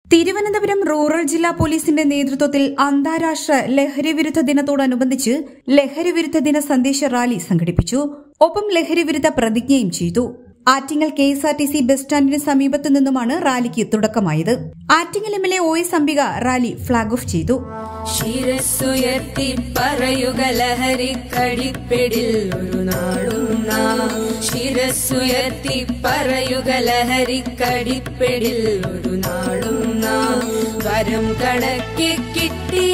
Thiruvananthapuram rural ജില്ലാ പോലീസിന്റെ നേതൃത്വത്തിൽ അന്താരാഷ്ട്ര ലഹരിവിരുദ്ധ ദിനത്തോടനുബന്ധിച്ച് ലഹരിവിരുദ്ധ ദിന സന്ദേശ റാലി സംഘടിപ്പിച്ചു. ഒപ്പം ലഹരിവിരുദ്ധ പ്രതിജ്ഞയും ചെയ്തു. ആറ്റിങ്ങൽ KSRTC ബസ് സ്റ്റാൻഡിന് സമീപത്തു നിന്നുമാണ് റാലിക്ക് തുടക്കമായത്. Attingal MLA OS Ambika rally flag off ചെയ്തു. ശിരസ്സുയർത്തി പറയുക ലഹരിക്കടിപ്പിടിൽ ഒരു നാടും നാം. ശിരസ്സുയർത്തി പറയുക ലഹരിക്കടിപ്പിടിൽ ഒരു നാടും നാം. വരം കണക്കി കിട്ടിയ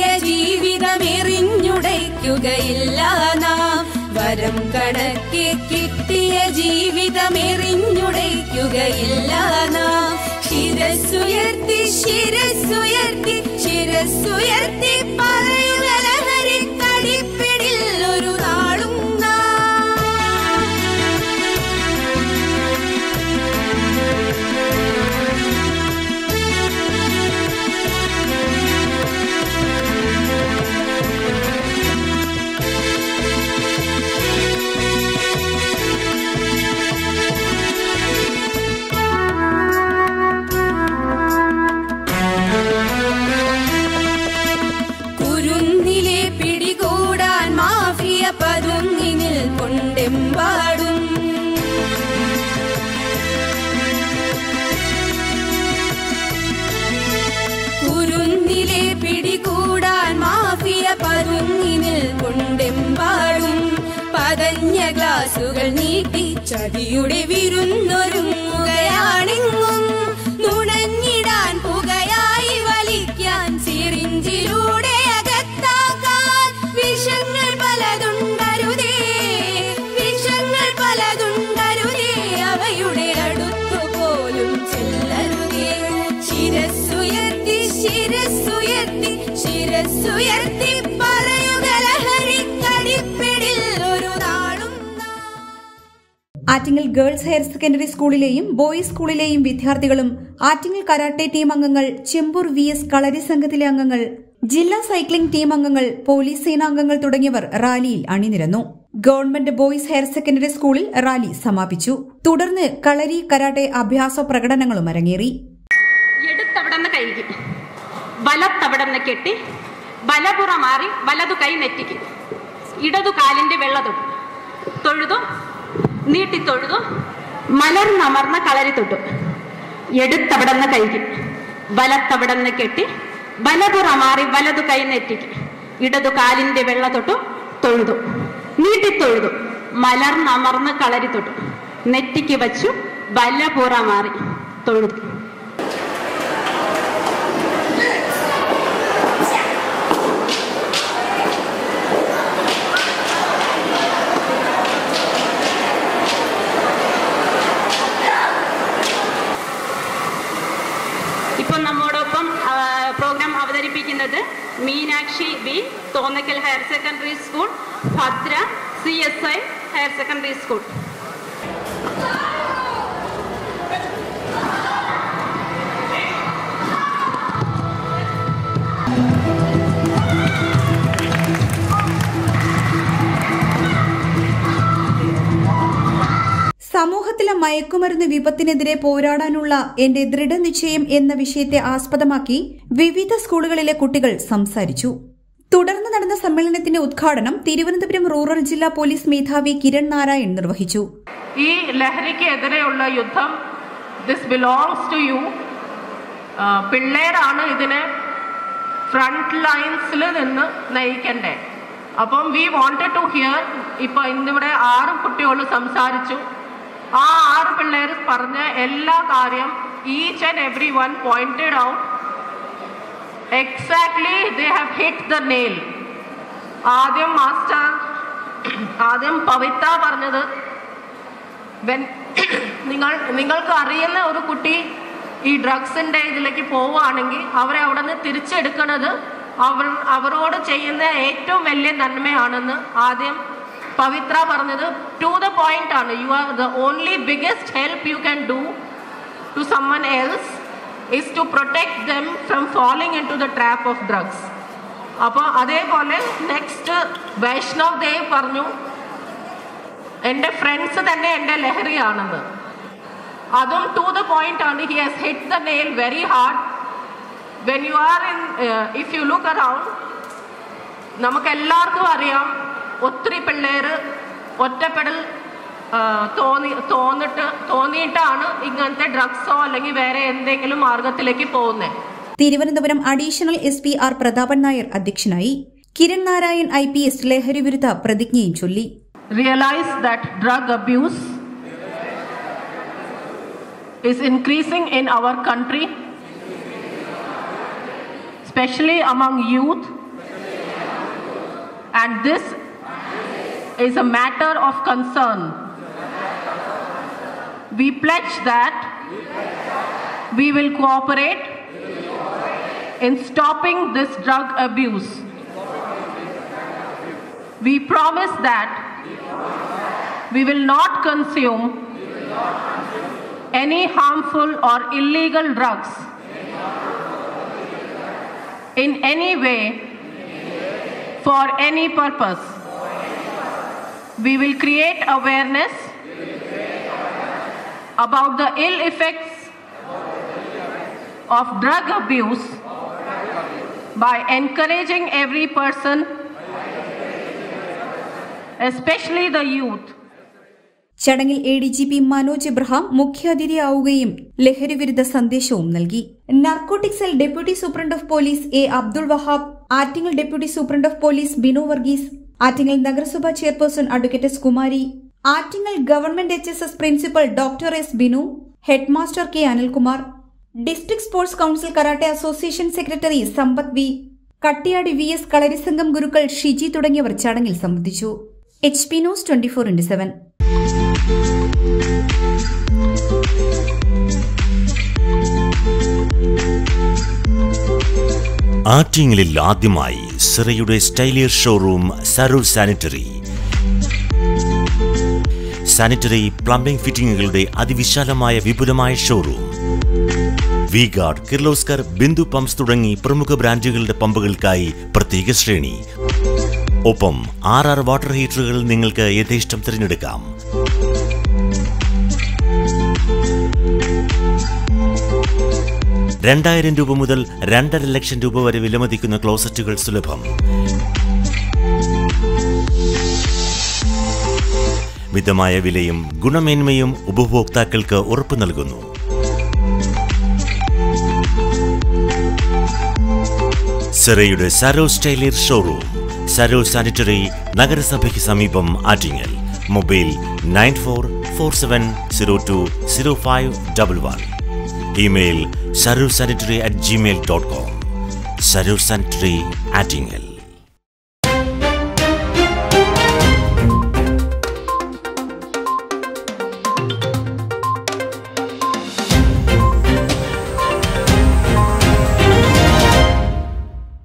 ജീവിതമെറിഞ്ഞുടയ്ക്കുകയില്ല നാം. വരം കണക്കി കിട്ടിയ ജീവിതമെറിഞ്ഞുടയ്ക്കുകയില്ല നാം. ശിരസ്സുയർത്തി ശിരസ്സുയർത്തി ശിരസ്സുയർത്തി പറയുക ലഹരിക്കടിപ്പിടിൽ ഒരു നാളും പതുങ്ങിനിൽ കൊണ്ടെമ്പാടും. കുരുന്നിലെ പിടികൂടാൻ മാഫിയ പതുങ്ങിനിൽ കൊണ്ടെമ്പാടും. പതഞ്ഞ ഗ്ലാസുകൾ നീട്ടി ചതിയുടെ വിരുന്നൊരുങ്ങുകയാണെങ്ങും. നുണഞ്ഞിടാൻ പുകയായി വലിക്കാൻ സിറിഞ്ചിലൂടെ അകത്താക്കാൻ വിഷങ്ങൾ പലതുണ്ടരുതേ. വിഷങ്ങൾ പലതുണ്ടരുതേ. അവയുടെ അടുത്തുപോലും ചെല്ലരുതേ. ശിരസ്സുയർത്തി ശിരസ്സുയർത്തി ശിരസ്സുയർത്തി പറയുക ലഹരിക്കടിപ്പിടിൽ ഒരു നാളും. ആറ്റിങ്ങൽ ഗേൾസ് ഹയർ സെക്കൻഡറി സ്കൂളിലെയും ബോയ്സ് സ്കൂളിലെയും വിദ്യാർത്ഥികളും ആറ്റിങ്ങൽ കരാട്ടെ ടീം അംഗങ്ങൾ, ചെമ്പൂർ VS കളരി സംഘത്തിലെ അംഗങ്ങൾ, ജില്ലാ സൈക്ലിംഗ് ടീം അംഗങ്ങൾ, പോലീസ് സേനാംഗങ്ങൾ തുടങ്ങിയവർ റാലിയിൽ അണിനിരന്നു. ഗവൺമെന്റ് ബോയ്സ് ഹയർ സെക്കൻഡറി സ്കൂളിൽ റാലി സമാപിച്ചു. തുടർന്ന് കളരി കരാട്ടെ അഭ്യാസ പ്രകടനങ്ങളും അരങ്ങേറി. എടുത്തവിടന്ന് കൈകി, വലത്തവിടന്ന് കെട്ടി, വലപുറ മാറി വലതു കൈ നെറ്റിക്ക്, ഇടതു കാലിന്റെ വെള്ളതൊട്ടു തൊഴുതു, നീട്ടിത്തൊഴുതു, മലർന്നമർന്ന കളരി തൊട്ടു. എടുത്തവിടന്ന് കൈകി, വലത്തവിടന്ന് കെട്ടി, വലപുറ മാറി വലതു കൈ നെറ്റിക്ക്, ഇടതു കാലിന്റെ വെള്ള തൊട്ടു തൊഴുതു, നീട്ടിത്തൊഴുതു, മലർന്നമർന്ന് കളരി തൊട്ടു, നെറ്റിക്ക് വച്ചു, വലപുറ മാറി തൊഴുതു. ഇപ്പം നമ്മോടൊപ്പം പ്രോഗ്രാം അവതരിപ്പിക്കുന്നത് Meenakshi B, Thonnakkal higher secondary school, Bhadra CSI higher secondary school. സമൂഹത്തിലെ മയക്കുമരുന്ന് വിപത്തിനെതിരെ പോരാടാനുള്ള എന്റെ ദൃഢനിശ്ചയം എന്ന വിഷയത്തെ ആസ്പദമാക്കി വിവിധ സ്കൂളുകളിലെ കുട്ടികൾ സംസാരിച്ചു. തുടർന്ന് നടന്ന സമ്മേളനത്തിന്റെ ഉദ്ഘാടനം തിരുവനന്തപുരം റൂറൽ ജില്ലാ പോലീസ് മേധാവി കിരൺ നാരായൺ നിർവഹിച്ചു. ഈ ലഹരിക്കെതിരെയുള്ള യുദ്ധം ദിസ് ബിലോങ്സ് ടു യു. പിള്ളേരാണ് ഇതിനെ ഫ്രണ്ട് ലൈൻസിൽ നിന്ന് നയിക്കണ്ടേ. അപ്പം വി വാണ്ടഡ് ടു ഹിയർ. ഇപ്പൊ ഇന്നിവിടെ 6 കുട്ടികൾ സംസാരിച്ചു. ആ 6 പിള്ളേർ പറഞ്ഞ എല്ലാ കാര്യം each and everyone pointed out exactly. they have hit the nail. ആദ്യം പവിത്ര പറഞ്ഞത്, നിങ്ങൾക്ക് അറിയുന്ന ഒരു കുട്ടി ഈ ഡ്രഗ്സിന്റെ ഇതിലേക്ക് പോവുകയാണെങ്കിൽ അവരെ അവിടെ നിന്ന് തിരിച്ചെടുക്കുന്നത് അവരോട് ചെയ്യുന്ന ഏറ്റവും വലിയ നന്മയാണെന്ന് ആദ്യം പവിത്ര പറഞ്ഞത്. ടു ദ പോയിന്റ് ആണ്. You are the only biggest help you can do to someone else is to protect them from falling into the trap of drugs. അപ്പോൾ അതേപോലെ നെക്സ്റ്റ് വൈഷ്ണവ് ദേവ് പറഞ്ഞു, എൻ്റെ ഫ്രണ്ട്സ് തന്നെ എൻ്റെ ലഹരിയാണെന്ന്. അതും ടു ദ പോയിന്റ് ആണ്. He has hit the nail very hard. when you are in, if you look around, നമുക്ക് എല്ലാവർക്കും അറിയാം ഒത്തിരി പിള്ളേർ ഒറ്റപ്പെടൽ തോന്നിയിട്ടാണ് ഇങ്ങനത്തെ ഡ്രഗ്സോ അല്ലെങ്കിൽ വേറെ എന്തെങ്കിലും മാർഗത്തിലേക്ക് പോകുന്നത്. Thiruvananthapuram additional SP R Prathapan Nair അധ്യക്ഷനായി. കിരൺ നാരായൺ IPS ലഹരി വിരുദ്ധ പ്രതിജ്ഞയും ചൊല്ലി. Realize that drug abuse is increasing in our country, especially among youth, and this is a matter of concern. We pledge that we will cooperate in stopping this drug abuse. We promise that we will not consume any harmful or illegal drugs in any way for any purpose. We will create awareness about the ill effects of drug abuse by encouraging every person, especially the youth. ചടങ്ങിൽ ADGP Manoj Abraham മുഖ്യാതിഥിയാവുകയും ലഹരിവിരുദ്ധ സന്ദേശവും നൽകി. Narcotic cell deputy superintendent of police A. Abdul Wahab, Attingal deputy superintendent of police Binu Varghese, Attingal നഗരസഭാ chairperson advocate S. Kumari, Attingal government HSS principal doctor S. Binu, headmaster K. Anilkumar, district sports council karate association secretary Sampath V, Kattiyadi VS Kalarisangham ഗുരുക്കൾ ഷിജി തുടങ്ങിയവർ ചടങ്ങിൽ സംബന്ധിച്ചു. HP news 24/7. ആറ്റിങ്ങലിൽ ആദ്യമായി സിറയുടെ സ്റ്റൈലിയർ showroom Sarur sanitary. Sanitary plumbing ഫിറ്റിംഗുകളുടെ അതിവിശാലമായ വിപുലമായ showroom. V-Guard, Kirloskar, Bindu pumps തുടങ്ങി പ്രമുഖ ബ്രാൻഡുകളുടെ പമ്പുകൾക്കായി പ്രത്യേക ശ്രേണി. ഒപ്പം 6 വാട്ടർ ഹീറ്ററുകൾ നിങ്ങൾക്ക് യഥേഷ്ടം തിരഞ്ഞെടുക്കാം. ₹2,000 മുതൽ ₹2,50,000 വരെ വിലമതിക്കുന്ന ക്ലോസറ്റുകൾ സുലഭം. മിതമായ വിലയും ഗുണമേന്മയും ഉപഭോക്താക്കൾക്ക് ഉറപ്പു നൽകുന്നു. സിറയുടെ സരോ സ്റ്റൈലിയർ ഷോറൂം, സരോ സാനിറ്ററി, നഗരസഭയ്ക്ക് സമീപം, Attingal. Mobile 9447020511. Email sarursanitary@gmail.com. Sarur Sanitary, Attingal.